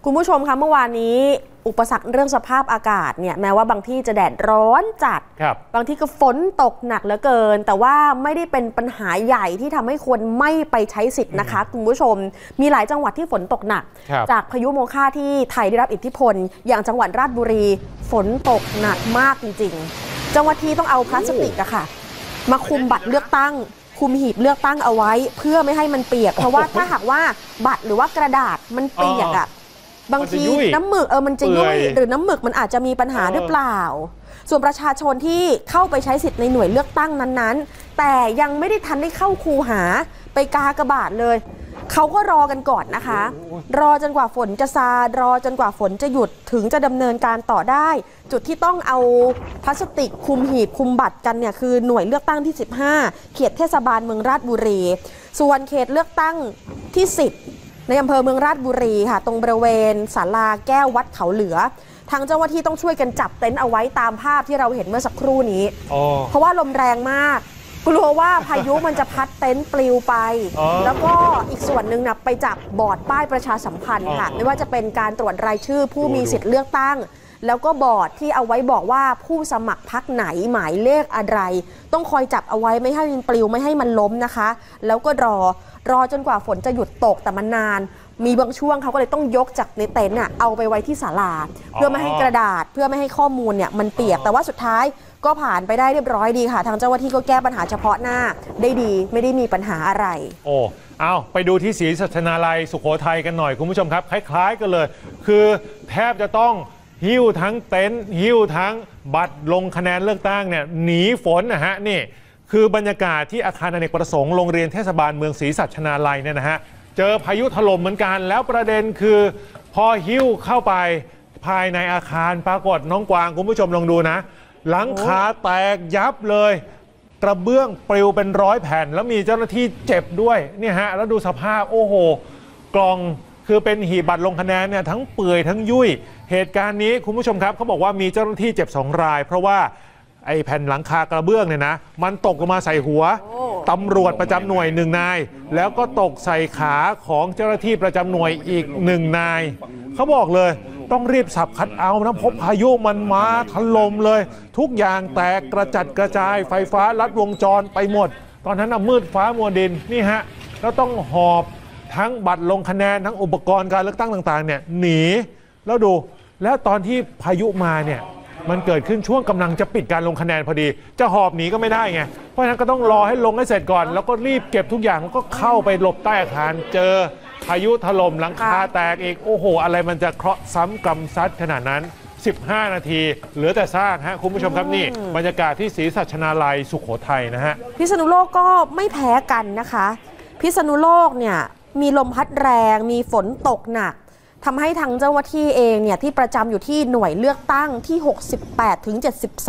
คุณผู้ชมคะเมื่อวานนี้อุปสรรคเรื่องสภาพอากาศเนี่ยแม้ว่าบางที่จะแดดร้อนจัดบางที่ก็ฝนตกหนักเหลือเกินแต่ว่าไม่ได้เป็นปัญหาใหญ่ที่ทำให้คนไม่ไปใช้สิทธิ์นะคะคุณผู้ชมมีหลายจังหวัดที่ฝนตกหนักจากพายุโมคาที่ไทยได้รับอิทธิพลอย่างจังหวัดราชบุรีฝนตกหนักมากจริงๆจังหวัดที่ต้องเอาพลาสติกอะค่ะมาคุมบัตรเลือกตั้งคุมหีบเลือกตั้งเอาไว้เพื่อไม่ให้มันเปียกเพราะว่าถ้าหากว่าบัตรหรือว่ากระดาษมันเปียกอะบางทีน้ำหมึกมันจะยุ่ยหรือน้ำหมึกมันอาจจะมีปัญหาหรือเปล่าส่วนประชาชนที่เข้าไปใช้สิทธิ์ในหน่วยเลือกตั้งนั้นๆแต่ยังไม่ได้ทันได้เข้าคูหาไปกากบาทเลยเขาก็รอกันก่อนนะคะรอจนกว่าฝนจะซารอจนกว่าฝนจะหยุดถึงจะดำเนินการต่อได้จุดที่ต้องเอาพลาสติกคุมหีบคุมบัตรกันเนี่ยคือหน่วยเลือกตั้งที่15เขตเทศบาลเมืองราชบุรีส่วนเขตเลือกตั้งที่10ในอำเภอเมืองราชบุรีค่ะตรงบริเวณศาลาแก้ววัดเขาเหลือทางเจ้าหน้าที่ต้องช่วยกันจับเต็นท์เอาไว้ตามภาพที่เราเห็นเมื่อสักครู่นี้เพราะว่าลมแรงมากกลัวว่าพายุมันจะพัดเต็นท์ปลิวไปแล้วก็อีกส่วนหนึ่งนะไปจับบอร์ดป้ายประชาสัมพันธ์ค่ะไม่ว่าจะเป็นการตรวจรายชื่อผู้มีสิทธิ์เลือกตั้งแล้วก็บอร์ดที่เอาไว้บอกว่าผู้สมัครพรรคไหนหมายเลขอะไรต้องคอยจับเอาไว้ไม่ให้มันปลิวไม่ให้มันล้มนะคะแล้วก็รอจนกว่าฝนจะหยุดตกแต่มันนานมีบางช่วงเขาก็เลยต้องยกจากในเต็นท์เอาไปไว้ที่ศาลาเพื่อไม่ให้กระดาษเพื่อไม่ให้ข้อมูลเนี่ยมันเปียกแต่ว่าสุดท้ายก็ผ่านไปได้เรียบร้อยดีค่ะทางเจ้าหน้าที่ก็แก้ปัญหาเฉพาะหน้าได้ดีไม่ได้มีปัญหาอะไรเอาไปดูที่ศรีสัชนาลัยสุโขทัยกันหน่อยคุณผู้ชมครับคล้ายๆกันเลยคือแทบจะต้องหิ้วทั้งเต็นท์หิ้วทั้งบัตรลงคะแนนเลือกตั้งเนี่ยหนีฝนนะฮะนี่คือบรรยากาศที่อาคารอเนกประสงค์โรงเรียนเทศบาลเมืองศรีสัชนาลัยเนี่ยนะฮะเจอพายุถล่มเหมือนกันแล้วประเด็นคือพอหิ้วเข้าไปภายในอาคารปรากฏน้องกวางคุณผู้ชมลองดูนะหลังคาแตกยับเลยกระเบื้องปลิวเป็น100 แผ่นแล้วมีเจ้าหน้าที่เจ็บด้วยเนี่ยฮะแล้วดูสภาพโอ้โหกล่องคือเป็นหีบบัตรลงคะแนนเนี่ยทั้งเปื่อยทั้งยุ่ยเหตุการณ์นี้คุณผู้ชมครับเขาบอกว่ามีเจ้าหน้าที่เจ็บ2 รายเพราะว่าไอ้แผ่นหลังคากระเบื้องเนี่ยนะมันตกลงมาใส่หัวตำรวจประจำหน่วย1 นายแล้วก็ตกใส่ขาของเจ้าหน้าที่ประจำหน่วยอีก1 นายเขาบอกเลยต้องรีบสับคัดเอานะพบพายุมันมาถล่มเลยทุกอย่างแตกกระจัดกระจายไฟฟ้าลัดวงจรไปหมดตอนนั้นมืดฟ้ามัวดินนี่ฮะแล้วต้องหอบทั้งบัตรลงคะแนนทั้งอุปกรณ์การเลือกตั้งต่างๆเนี่ยหนีแล้วดูแล้วตอนที่พายุมาเนี่ยมันเกิดขึ้นช่วงกำลังจะปิดการลงคะแนนพอดีจะหอบหนีก็ไม่ได้ไงเพราะฉะนั้นก็ต้องรอให้ลงให้เสร็จก่อนแล้วก็รีบเก็บทุกอย่างแล้วก็เข้าไปหลบใต้อาคารเจอพายุถล่มหลังคาแตกอีกโอ้โหอะไรมันจะเคราะห์ซ้ำกรรมซัดขนาดนั้น15 นาทีเหลือแต่ซากฮะคุณผู้ชมครับนี่บรรยากาศที่ศรีสัชนาลัยสุโขทัยนะฮะพิษณุโลกก็ไม่แพ้กันนะคะพิษณุโลกเนี่ยมีลมพัดแรงมีฝนตกหนักทำให้ทางเจ้าหน้าที่เองเนี่ยที่ประจำอยู่ที่หน่วยเลือกตั้งที่68 ถึง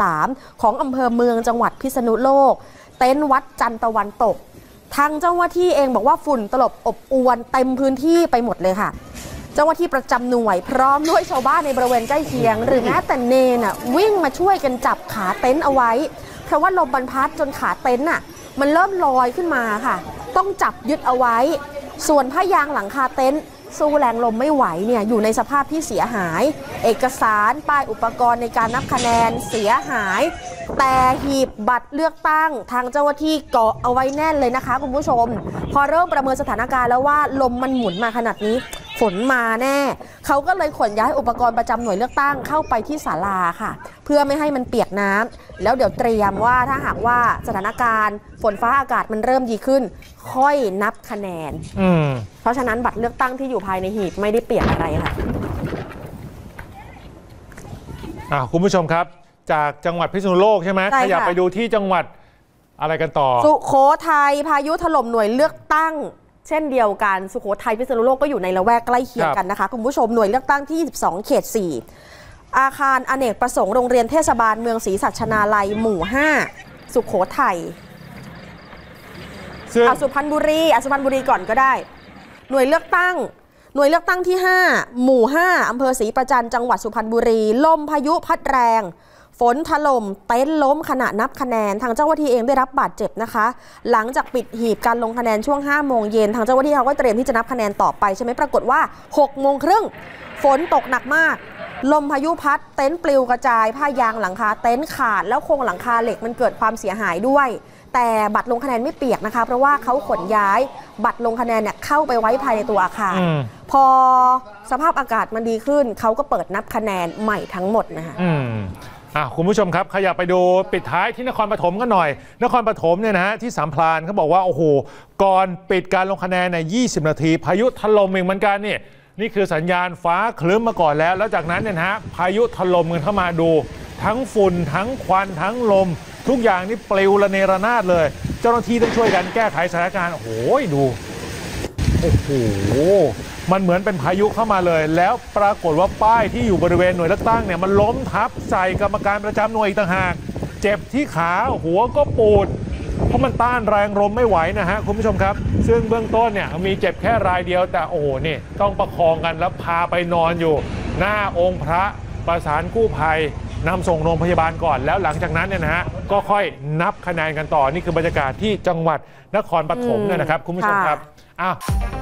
73ของอำเภอเมืองจังหวัดพิษณุโลกเต็นท์วัดจันทร์ตะวันตกทางเจ้าหน้าที่เองบอกว่าฝุ่นตลบอบอวนเต็มพื้นที่ไปหมดเลยค่ะเจ้าหน้าที่ประจำหน่วยพร้อมด้วยชาวบ้านในบริเวณใกล้เคียงหรือแม้แต่เนนวิ่งมาช่วยกันจับขาเต็นท์เอาไว้เพราะว่าลมมันพัดจนขาเต็นท์มันเริ่มลอยขึ้นมาค่ะต้องจับยึดเอาไว้ส่วนผ้ายางหลังคาเต็นท์สู้แรงลมไม่ไหวเนี่ยอยู่ในสภาพที่เสียหายเอกสารป้ายอุปกรณ์ในการนับคะแนนเสียหายแต่หีบบัตรเลือกตั้งทางเจ้าหน้าที่เกาะเอาไว้แน่นเลยนะคะคุณผู้ชมพอเริ่มประเมินสถานการณ์แล้วว่าลมมันหมุนมาขนาดนี้ฝนมาแน่เขาก็เลยขนย้ายอุปกรณ์ประจำหน่วยเลือกตั้งเข้าไปที่ศาลาค่ะเพื่อไม่ให้มันเปียกน้ำแล้วเดี๋ยวเตรียมว่าถ้าหากว่าสถานการณ์ฝนฟ้าอากาศมันเริ่มดีขึ้นค่อยนับคะแนนเพราะฉะนั้นบัตรเลือกตั้งที่อยู่ภายในหีบไม่ได้เปียกอะไรค่ะคุณผู้ชมครับจากจังหวัดพิษณุโลกใช่ไหมขยับไปดูที่จังหวัดอะไรกันต่อสุโขทัยพายุถล่มหน่วยเลือกตั้งเช่นเดียวกันสุโขทัยพิษณุโลกก็อยู่ในละแวกใกล้เคียงกันนะคะคุณผู้ชมหน่วยเลือกตั้งที่22 เขต 4อาคารอเนกประสงค์โรงเรียนเทศบาลเมืองศรีสัชนาลัยหมู่ 5สุโขทัยสุพรรณบุรีก่อนก็ได้หน่วยเลือกตั้งที่5หมู่ 5อำเภอศรีประจันจังหวัดสุพรรณบุรีลมพายุพัดแรงฝนถล่มเต็นท์ล้มขณะนับคะแนนทางเจ้าหน้าที่เองได้รับบาดเจ็บนะคะหลังจากปิดหีบการลงคะแนนช่วง5 โมงเย็นทางเจ้าหน้าที่เขาก็เตรียมที่จะนับคะแนนต่อไปใช่ไหมปรากฏว่า6 โมงครึ่งฝนตกหนักมากลมพายุพัดเต็นท์ปลิวกระจายผ้ายางหลังคาเต็นท์ขาดแล้วโครงหลังคาเหล็กมันเกิดความเสียหายด้วยแต่บัตรลงคะแนนไม่เปียกนะคะเพราะว่าเขาขนย้ายบัตรลงคะแนนเนี่ยเข้าไปไว้ภายในตัวอาคารพอสภาพอากาศมันดีขึ้นเขาก็เปิดนับคะแนนใหม่ทั้งหมดนะคะคุณผู้ชมครับขยับไปดูปิดท้ายที่นครปฐมกันหน่อยนครปฐมเนี่ยนะฮะที่สามพรานเขาบอกว่าโอ้โหก่อนปิดการลงคะแนนใน20 นาทีพายุถล่มอีกเหมือนกันนี่คือสัญญาณฟ้าครึ้มมาก่อนแล้วจากนั้นเนี่ยนะฮะพายุถล่มกันเข้ามาดูทั้งฝุ่นทั้งควันทั้งลมทุกอย่างนี่ปลิวระเนระนาดเลยเจ้าหน้าที่ต้องช่วยกันแก้ไขสถานการณ์โอ้โหดูโอ้โหมันเหมือนเป็นพายุเข้ามาเลยแล้วปรากฏว่าป้ายที่อยู่บริเวณหน่วยเลือกตั้งเนี่ยมันล้มทับใส่กรรมการประจำหน่วยอีกต่างหากเจ็บที่ขาหัวก็ปูดเพราะมันต้านแรงลมไม่ไหวนะฮะคุณผู้ชมครับซึ่งเบื้องต้นเนี่ยมีเจ็บแค่รายเดียวแต่โอ้โหนี่ต้องประคองกันแล้วพาไปนอนอยู่หน้าองค์พระประสานกู้ภัยนำส่งโรงพยาบาลก่อนแล้วหลังจากนั้นเนี่ยนะฮะก็ค่อยนับคะแนนกันต่อนี่คือบรรยากาศที่จังหวัดนครปฐมเนี่ยนะครับคุณผู้ชมครับ